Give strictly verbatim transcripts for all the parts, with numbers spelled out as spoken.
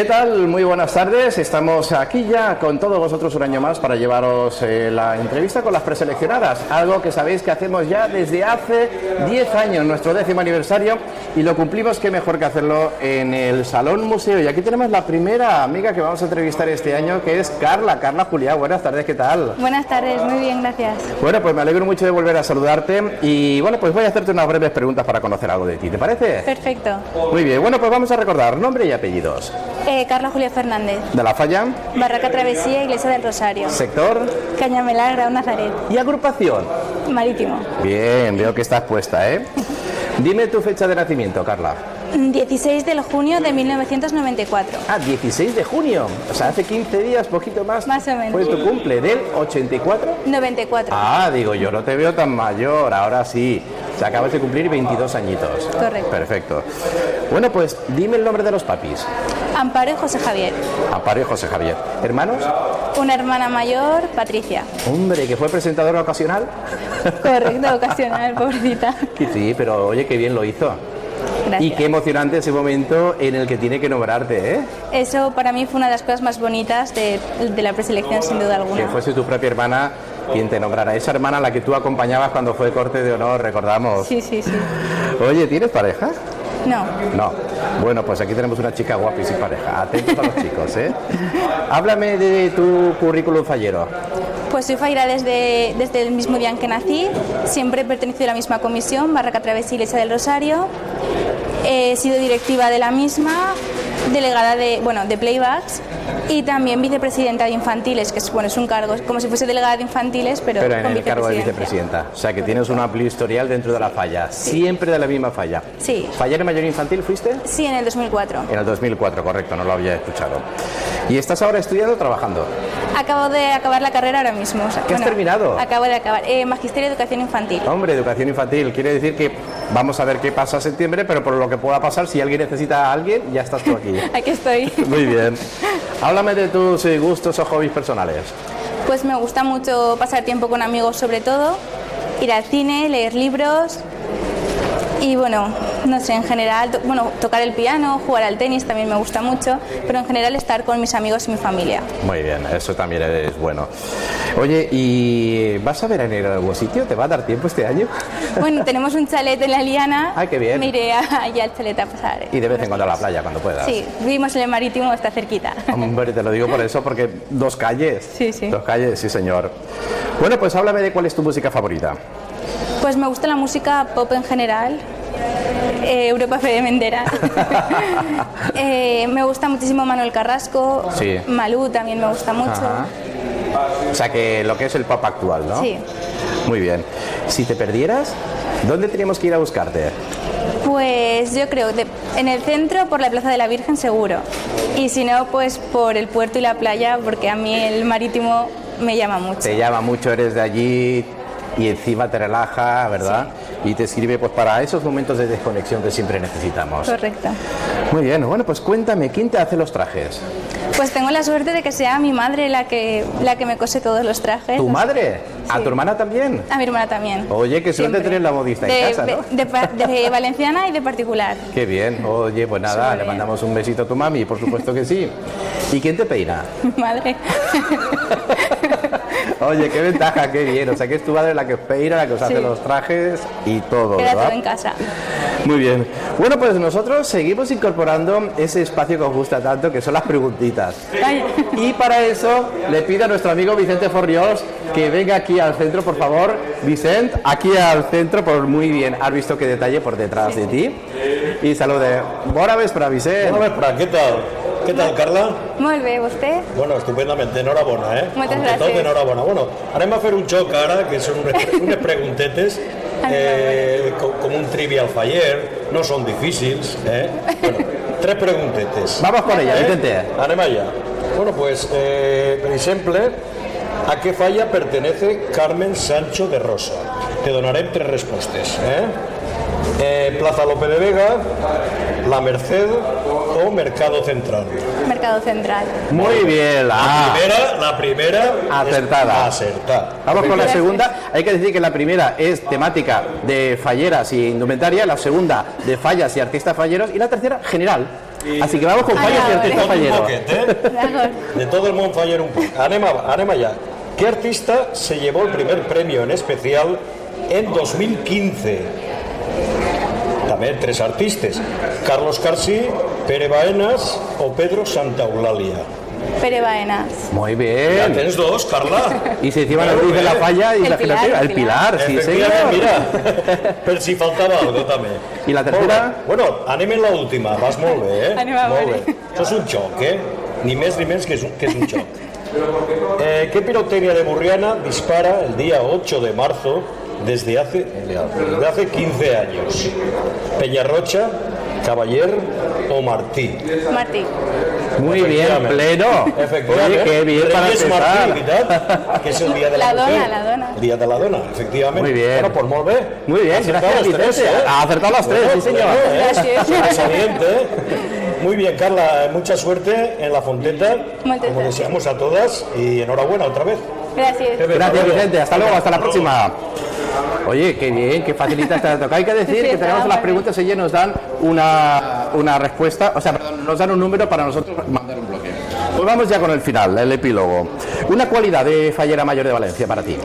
¿Qué tal? Muy buenas tardes. Estamos aquí ya con todos vosotros un año más para llevaros eh, la entrevista con las preseleccionadas. Algo que sabéis que hacemos ya desde hace diez años, nuestro décimo aniversario, y lo cumplimos, qué mejor que hacerlo en el Salón Museo. Y aquí tenemos la primera amiga que vamos a entrevistar este año, que es Carla. Carla Juliá, buenas tardes, ¿qué tal? Buenas tardes, muy bien, gracias. Bueno, pues me alegro mucho de volver a saludarte y bueno, pues voy a hacerte unas breves preguntas para conocer algo de ti, ¿te parece? Perfecto. Muy bien, bueno, pues vamos a recordar nombre y apellidos. Eh, Carla Julia Fernández. De la Falla. Barraca Travesía, Iglesia del Rosario. Sector. Cañamelar, Grau Nazaret. Y agrupación. Marítimo. Bien, veo que estás puesta, ¿eh? Dime tu fecha de nacimiento, Carla. dieciséis de junio de mil novecientos noventa y cuatro. Ah, dieciséis de junio. O sea, hace quince días, poquito más. Más o menos. Fue tu cumple, ¿del ochenta y cuatro? noventa y cuatro. Ah, digo, yo no te veo tan mayor, ahora sí. O sea, acabas de cumplir veintidós añitos. Correcto. Perfecto. Bueno, pues dime el nombre de los papis. Amparo y José Javier. Amparo y José Javier. ¿Hermanos? Una hermana mayor, Patricia. Hombre, que fue presentadora ocasional. Correcto, ocasional, pobrecita. Sí, pero oye, qué bien lo hizo. Gracias. Y qué emocionante ese momento en el que tiene que nombrarte, ¿eh? Eso para mí fue una de las cosas más bonitas de, de la preselección, sin duda alguna. Que fuese tu propia hermana quien te nombrara. Esa hermana a la que tú acompañabas cuando fue corte de honor, recordamos. Sí, sí, sí. Oye, ¿tienes pareja? No. No. Bueno, pues aquí tenemos una chica guapa y sin pareja. Atentos a los chicos, ¿eh? Háblame de tu currículum fallero. Pues soy fallera desde, desde el mismo día en que nací. Siempre he pertenecido a la misma comisión, Barraca Travesía, Iglesia del Rosario. He sido directiva de la misma, delegada de, bueno, de playbacks y también vicepresidenta de infantiles, que es, bueno, es un cargo, como si fuese delegada de infantiles, pero, pero en con el cargo de vicepresidenta. O sea, que tienes un amplio historial dentro de la falla, sí. Siempre de la misma falla. Sí. ¿Fallera mayor infantil fuiste? Sí, en el dos mil cuatro. En el dos mil cuatro, correcto, no lo había escuchado. ¿Y estás ahora estudiando o trabajando? Acabo de acabar la carrera ahora mismo. O sea, ¿Qué bueno, has terminado? Acabo de acabar. Eh, Magisterio de Educación Infantil. Hombre, educación infantil. Quiere decir que vamos a ver qué pasa en septiembre, pero por lo que pueda pasar, si alguien necesita a alguien, ya estás tú aquí. Aquí estoy. Muy bien. Háblame de tus gustos o hobbies personales. Pues me gusta mucho pasar tiempo con amigos, sobre todo, ir al cine, leer libros y, bueno, no sé, en general, to bueno, tocar el piano, jugar al tenis también me gusta mucho, pero en general estar con mis amigos y mi familia. Muy bien, eso también es bueno. Oye, ¿y vas a ver en algún sitio? ¿Te va a dar tiempo este año? Bueno, tenemos un chalet en la Liana. ¡Ay, qué bien! Me iré allá al chalet a pasar. Y de vez en cuando a la playa, cuando puedas. Sí, vivimos en el Marítimo, está cerquita. Hombre, te lo digo por eso, porque dos calles. Sí, sí. Dos calles, sí, señor. Bueno, pues háblame de cuál es tu música favorita. Pues me gusta la música pop en general. Eh, Europa Fede Mendera. eh, me gusta muchísimo Manuel Carrasco. Sí. Malú también me gusta mucho. Ajá. O sea, que lo que es el pop actual, ¿no? Sí. Muy bien. Si te perdieras, ¿dónde teníamos que ir a buscarte? Pues yo creo que en el centro, por la Plaza de la Virgen, seguro. Y si no, pues por el puerto y la playa, porque a mí el Marítimo me llama mucho. Te llama mucho, eres de allí y encima te relaja, ¿verdad? Sí. Y te sirve pues para esos momentos de desconexión que siempre necesitamos. Correcto. Muy bien, bueno, pues cuéntame, ¿quién te hace los trajes? Pues tengo la suerte de que sea mi madre la que, la que me cose todos los trajes. ¿Tu madre? ¿A Sí. tu hermana también? A mi hermana también. Oye, qué suerte Siempre. tener la modista de, en casa, ¿no? De, de, de valenciana y de particular. Qué bien. Oye, pues nada, Súper le bien. mandamos un besito a tu mami, por supuesto que sí. ¿Y quién te peina? Mi madre. Oye, qué ventaja, qué bien. O sea, que es tu madre la que os peina, la que os hace Sí. los trajes y todo, Queda ¿verdad? todo en casa. Muy bien. Bueno, pues nosotros seguimos incorporando ese espacio que os gusta tanto, que son las preguntitas. Ay. Y para eso le pido a nuestro amigo Vicente Forriós que venga aquí al centro, por favor. Vicente, aquí al centro, por muy bien. Has visto qué detalle por detrás de ti. Y salude. Bona vespre, Vicente. Bona vespre, què tal? Què tal, Carla? Molt bé, vostè? Bueno, estupendament, enhorabona, eh? Moltes Ante tot, gràcies. enhorabona. Bueno, anem a fer un xoc ara, que són unes, unes preguntetes, eh, com, com un trivial faller, no són difícils, eh? Bueno, tres preguntetes. Vamos con ella, Eh? Vicente. Anem allà. Bueno, pues, eh, per exemple, ¿a qué falla pertenece Carmen Sancho de Rosa? Te donarem tres respostes, eh? Eh, Plaza Lope de Vega, La Merced o Mercado Central. Mercado Central. Muy bien. La Ah, primera, la primera Acertada. es acertada. vamos con la Gracias. segunda. Hay que decir que la primera es temática de falleras y indumentaria, la segunda de fallas y artistas falleros y la tercera general. Así que vamos con Ah, fallas y vale. artista Un fallero. poquet, eh? D'acord. De todo el mundo fallero un poco. Anem, a- anem allá. ¿Qué artista se llevó el primer premio en especial en dos mil quince? También tres artistas. Carlos Carsí, Pere Baenas o Pedro Santaeulalia. Pere Baenas. Muy Ya bien. tens dos, Carla. Y se encima nos Claro, dice la eh. falla y El la Pilar, filatea. el El Pilar, sí, Efectivament, señor. mira, per si faltava algo també. I la tercera? Molt bé. Bueno, anem en l'última, vas molt bé, eh? Anem a molt veure. bé. Això és un xoc, eh? Ni més ni menys que és un, que és un xoc. Eh, ¿Qué pirotecnia de Burriana dispara el día ocho de marzo desde hace, desde hace quince años? ¿Peñarrocha, Cavaller o Martí? Martí. Muy bien, Efectivament. pleno. Efectivament. Oye, qué bien para Premis Martí, empezar. veritat? Que és el dia de la, La dona, mujer. la dona. El dia de la dona, efectivament. Muy bien. Bueno, pues molt bé. Muy bien, Acertado gracias, los tres, Vicente. ¿eh? Ha acertado los tres, sí, señor. Bueno, ¿eh? Gracias. Sobresaliente, ¿eh? Muy bien, Carla, mucha suerte en la Fonteta, Muchas como gracias. deseamos a todas, y enhorabuena otra vez. Gracias. Pepe, Gracias, hasta luego. Vicente. Hasta luego, hasta la próxima. Oye, qué bien, qué facilita esta toca. Hay que decir Sí, que está tenemos muy las bien. preguntas y ellos nos dan una, una respuesta, o sea, perdón, nos dan un número para nosotros mandar un bloque. Pues vamos ya con el final, el epílogo. Una cualidad de Fallera Mayor de Valencia para ti.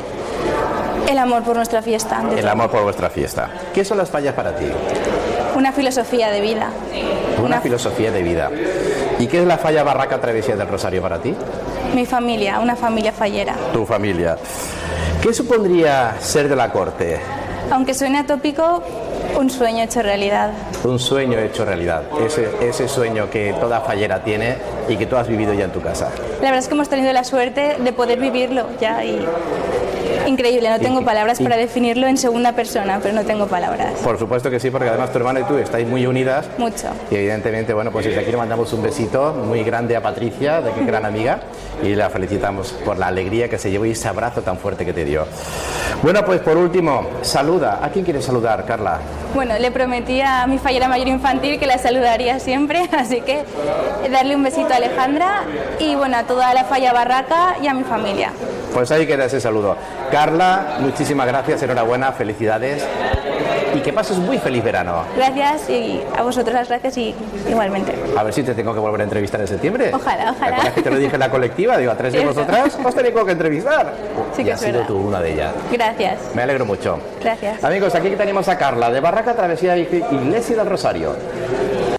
El amor por nuestra fiesta. ante El todo. amor por vuestra fiesta. ¿Qué son las fallas para ti? Una filosofía de vida. Una Una- filosofía de vida. ¿Y qué es la falla Barraca Travesía del Rosario para ti? Mi familia, una familia fallera. Tu familia. ¿Qué supondría ser de la corte? Aunque suene atópico, un sueño hecho realidad. Un sueño hecho realidad. Ese, ese sueño que toda fallera tiene y que tú has vivido ya en tu casa. La verdad es que hemos tenido la suerte de poder vivirlo ya y increíble, no tengo Y- palabras y- para definirlo en segunda persona, pero no tengo palabras. Por supuesto que sí, porque además tu hermana y tú estáis muy unidas. Mucho. Y evidentemente, bueno, pues desde aquí le mandamos un besito muy grande a Patricia, de qué gran amiga, y la felicitamos por la alegría que se llevó y ese abrazo tan fuerte que te dio. Bueno, pues por último, saluda. ¿A quién quieres saludar, Carla? Bueno, le prometí a mi fallera mayor infantil que la saludaría siempre, así que darle un besito a Alejandra y bueno, a toda la falla Barraca y a mi familia. Pues ahí queda ese saludo. Carla, muchísimas gracias, enhorabuena, felicidades y que pases muy feliz verano. Gracias y a vosotros las gracias y igualmente. A ver si te tengo que volver a entrevistar en septiembre. Ojalá, ojalá. ¿Te acuerdas que te lo dije en la colectiva? Digo, a tres de Cierto. vosotras os tengo que entrevistar. Sí que y es has sido verdad. tú una de ellas. Gracias, Me alegro mucho. gracias. Amigos, aquí tenemos a Carla, de Barraca Travesía Iglesia del Rosario.